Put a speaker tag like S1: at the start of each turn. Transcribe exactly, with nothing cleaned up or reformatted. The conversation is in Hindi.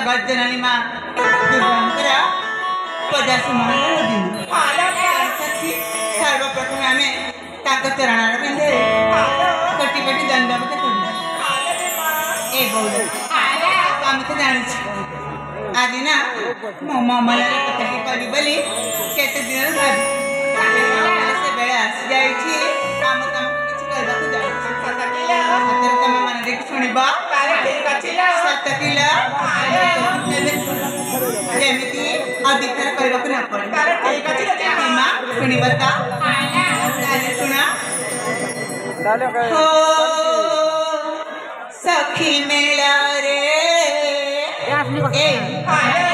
S1: जगज्जननी माँ दुर्गांकरा पचास मंगल दिन सर्वप्रथम आम चरण पिंधे कटी कटी दंडवत कर आम तो जानी आज ना मो मन कथा करी बोली केते दिन भाभी से बेले आसी जाइए आम तुम किसी कहवाक जाए तुम मन देख शुणब सत किलो जमी अधिकार करने न पड़े माँ शुणब तो शुणा हो सखी मेला रे